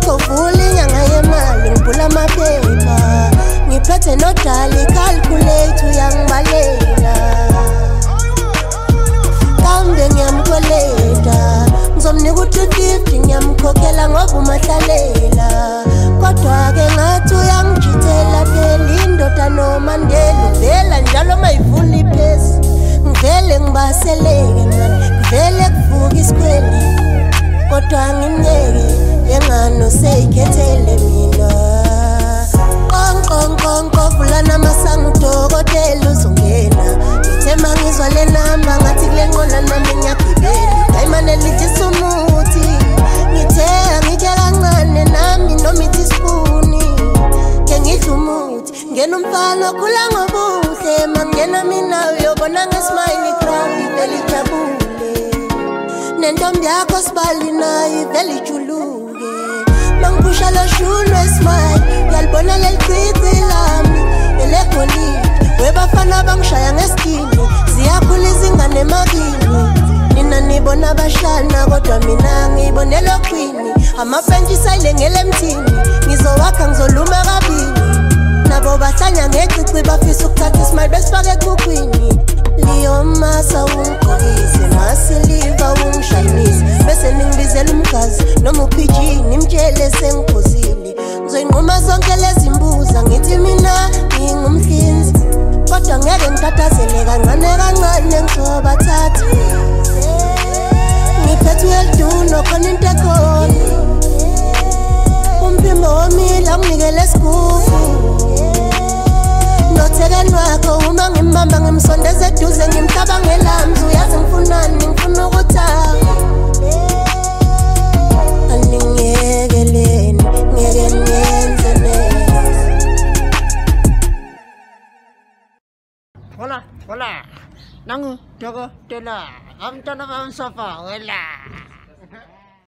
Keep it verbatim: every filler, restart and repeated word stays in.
ngigovula inyanga yemali ngibhula amaphepha ngiphethe nodala i-calculate uyangibalela kambe ngiyamkweleta ngizomnika u-two fifty ngiyamkhokhela ngoba umahlalela kodwa-ke ngathi uyangijithela phela indoda nomandela uvela njalo mayivula iphesi ngivele ngibaseleke mani ngivele kuvuka isikhweli kodwa ngimyeke engano seyikhethele mina qonqonqonqo vula namasango udokotela uzongena ngithema ngizwa le namba ngathi kule nqola nami ngiyagibela dayimane lithisa umuthi ngithe angithe kancane nami noma ithi isipuni ke ngidla umuthi ngena umfana okhula ngobuhle mangena mina uyobona ngesimile crowd ivele ijabule nentombi yakho sibali nayo ivele ijuluke mangipusha lo shulu esmile uyalibona leli cici lami elegolide webafana bangishaya ngesikini ziyakhula izingane emakini nina nibona abashana kodwa mina ngiyibonela oqwini amapentshi sayilengele emthini ngizowakha ngizoluma kabili nabo bahlanya ngecici bafisa ukuthatha isimali besifake ekhukhwini liyomasa ungigqokise nasiliva ungishayinise bese ningibizela umgazi noma uphijini imtshele sengiphuzile ngizoyinquma zonke lezi mbuza ngithi mina ngingumhlinzi kodwa ngeke ngitatazele kancane kancane ngizobathatha ngiphethe uyeliduno khona into ekhona umphimbo womile unginikele esigugu nothekeni wakho uma ngimbamba ngimsondeza eduze ngimhlabangela mzi uyazi ngifunani ngifuna ukuthaka aningiyekeleni ngeke niyenze neza hola hola nangu dokotela abantwana bamsofa hola